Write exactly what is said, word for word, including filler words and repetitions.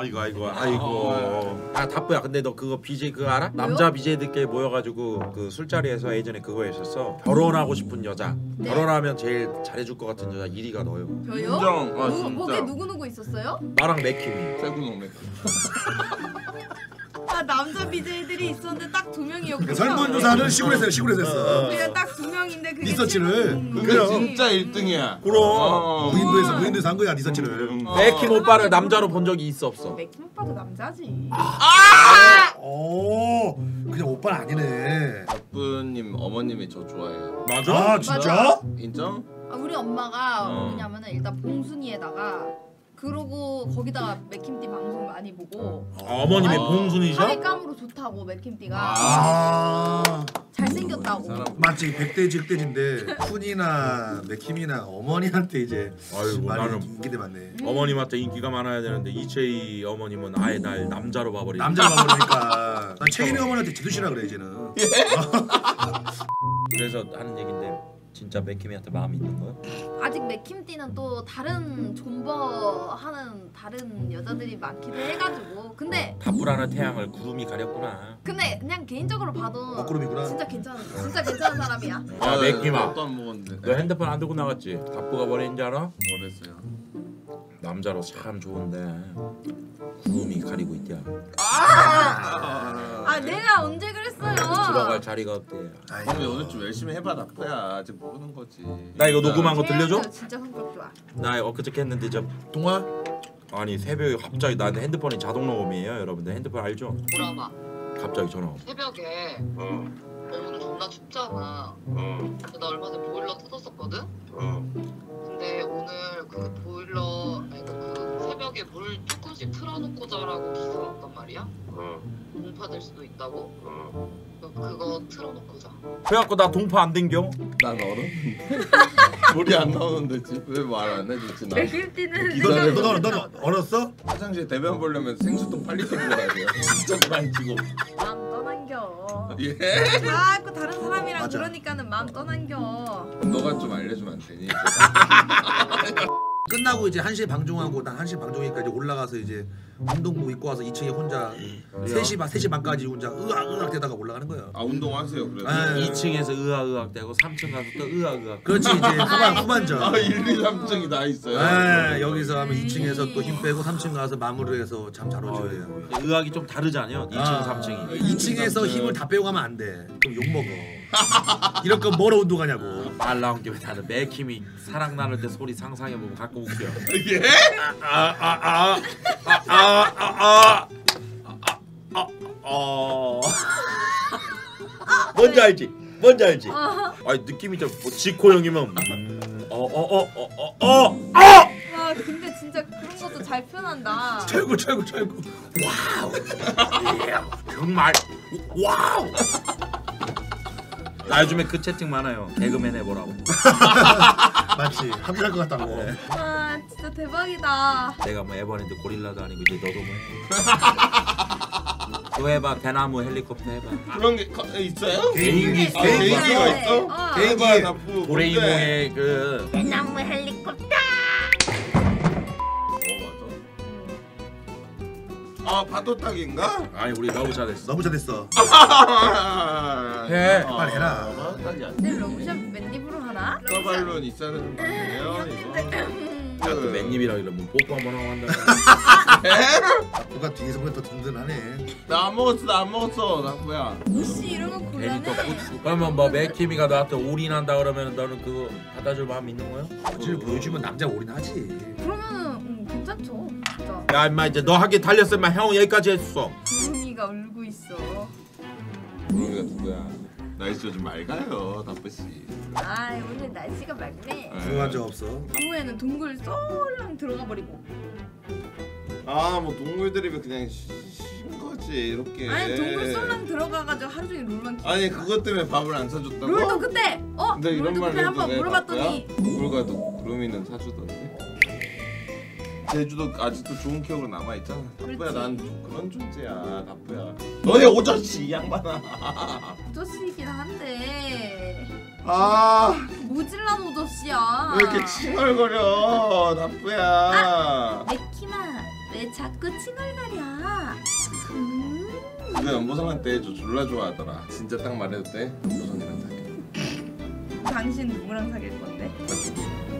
아이고 아이고 아이고. 아 다뿌야 근데 너 그거 비제이 그거 알아? 뭐요? 남자 비제이들끼리 모여가지고 그 술자리에서 예전에 그거 했었어. 결혼하고 싶은 여자. 네. 결혼하면 제일 잘해줄 것 같은 여자 일 위가 너요. 저요? 인정. 아 누구, 진짜. 거기 누구누구 있었어요? 나랑 맥힘이. 세구농 맥. 아 남자 비제이들이 있었는데 딱 두 명이었구나. 설문조사는 시골에서 했어요. 시골에서 했어. 그냥 딱 두 명인데 그게 리서치를. 칠- 그게 그래요. 진짜 일 등이야. 그럼. 어. 무인도에서 무인도에서 한 거야 리서치를. 음. 맥힘 오빠를 남자로 본 적이 있어 없어? 맥힘 오빠도 남자지. 오, 그냥 오빠는 아니네. 아빠님 어머님이 저 좋아해요. 맞아? 아 진짜? 인정? 아, 우리 엄마가 어. 뭐냐면은 일단 봉순이에다가 그러고 거기다가 맥힘띠 방송 많이 보고 아, 어머님이 아. 봉순이셔? 사회감으로 좋다고 맥힘띠가 아 잘생겼다고. 사람. 맞지 백대지 흑대지인데 쿤이나 맥힘이나 어머니한테 이제 아이고 많이 나는 인기대 많네. 어머님한테 인기가 많아야 되는데 이채희 어머님은 아예 날 남자로 봐버리네. 남자가 그러니까 난 채인이 어머니한테 지두시라 그래 이제는. 그래서 하는 얘긴데 진짜 맥힘이한테 마음이 있는 거야? 아직 맥힘띠는 또 다른 존버하는 다른 여자들이 많기도 해가지고 근데 다뿌라는 태양을 구름이 가렸구나. 근데 그냥 개인적으로 봐도 먹구름이구나. 진짜 괜찮은 진짜 괜찮은 사람이야. 야 맥힘아, 밥도 안 먹었는데. 너 핸드폰 안 들고 나갔지? 다뿌가 뭐랬는지 알아? 뭐랬어요? 남자로 참 좋은데 구름이 가리고 있대야. 아 내가 언제 그랬어요? 들어갈 자리가 없대. 그럼 오늘 좀 열심히 해봐 나쁘야. 아직 모르는 거지. 나 이거 녹음한 거 들려줘? 태양도 진짜 성격 좋아. 나 엊그저께 했는데 저 동화? 아니 새벽에 갑자기 나한테 핸드폰이 자동 녹음이에요 여러분들. 핸드폰 알죠? 보라마 갑자기 전화 와. 새벽에 어. 오늘 존나 춥잖아. 어. 나 얼마 전에 보일러 터졌었거든? 어. 근데 오늘 그 보일러 아니 그 새벽에 물 조금씩 틀어놓고 자라고 기사 왔단 말이야? 어. 공파될 수도 있다고? 어. 그- 그거 틀어놓고 자. 그래갖고 나 동파 안 댕겨? 난 얼었는데. 물이 안 나오는데 왜 말 안 해주지 나. 맥힘띠는 너 너 너 얼었어? 화장실 대변 보려면 생수통 팔 리터 들고 가야 돼요. 진짜 물 안 끼고. 마음 떠난겨. 예? 자꾸 다른 사람이랑 맞아. 그러니까는 마음 떠난겨. 너가 좀 알려주면 안 되니? 끝나고 이제 한 시에 방종하고 난 한 시에 방종이니까 이제 올라가서 이제 운동복 입고 와서 이 층에 혼자 세 시 반 세 시 반까지 혼자 으악 으악 대다가 올라가는 거예요. 아 운동하세요 그래도. 아, 이 층에서 으악으악 대고 삼 층 가서 또 으악으악. 그렇지 이제 후반 후반전. 아 일, 이, 삼 층이 다 있어요. 아, 여기서 하면 이 층에서 또 힘 빼고 삼 층 가서 마무리해서 잠 잘 오지 그래요. 의학이 좀 다르잖아요. 이 층, 삼 층이. 이 층에서 힘을 다 빼고 가면 안 돼. 그럼 욕 먹어. 이럴 건 뭐로 운동하냐고. 말 나온 김에 나는 맥힘이 사랑 나눌 때 소리 상상해 보면 가끔 웃겨. 예? 아아아아아아아아 어. 뭔지 알지? 뭔지 알지? 아니 느낌이 좀 뭐 지코 형이면 어어어어어어 아 근데 진짜 그런 것도 잘 표현한다. 철구 철구 철구. 와우 정말 와우. 나 요즘에 그 채팅 많아요. 개그맨 해보라고. 맞지. 합의할 것 같다고. 아 진짜 대박이다. 내가 뭐 에버랜드 고릴라도 아니고 이제 너도 뭐 해. 또 해봐. 대나무 헬리콥터 해봐. 그런 게 거- 있어요? 개인기 아, 개인기. 개인기가 있어? 어. 개인기. 해봐, 나 부- 뭔데? 도레이몽의 그 대나무 헬리콥터. 어 맞아. 아 파도타기인가? 아니 우리 너무 잘했어. 너무 잘했어. 해. 빨리 해라. 파도타기 안 근데 러브샷 맨입으로 하나? 서발론 있어야 되는 거 아니에요 이거? 야또 맨입이라 이러면 뽀뽀 한번 하고 한다. 누가 뒤에서 보면 또 든든하네. 나 안 먹었어 나 안 먹었어 나 뭐야? 무시 이런 거 괜히 또 곤란해. 꽂- 그러면 뭐 맥킴이가 너한테 올인한다 그러면 너는 그거 받아줄 마음 있는 거야? 어찌를 보여주면 남자 올인하지. 그러면은 음, 괜찮죠. 진짜. 야 임마 이제 너 하기 달렸으면 형 여기까지 했어. 구름이가 울고 있어. 구름이가 누구야? 날씨 요즘 맑아요 다프씨. 아 오늘 날씨가 맑네. 중요한 적 없어. 아무에는 동굴 쏠랑 들어가 버리고. 아뭐 동물들이 그냥 쉰 거지 이렇게. 아니 동굴 쏠랑 들어가가지고 하루 종일 롤만 키. 아니 그것 때문에 밥을 안 사줬다고? 롤도 그때 어 근데 이런 롤도 말 그때 해도 한번 돼, 물어봤더니 바쁘야? 동물 가도 구름이는 사주던데. 제주도 아직도 좋은 기억으로 남아 있잖아. 다프야 그렇지. 난 그런 존재야 다프야. 너네 오저씨 이 양반아. 오저씨이긴 한데 아. 모질란 오저씨야. 왜 이렇게 칭얼거려 다프야. 맥키마 왜 왜 자꾸 칭얼거려? 음. 그거 연보성한테 해줘. 졸라 좋아하더라. 진짜 딱 말해도 돼? 연보성이랑 사귀어. 당신 누구랑 사귈 건데? 나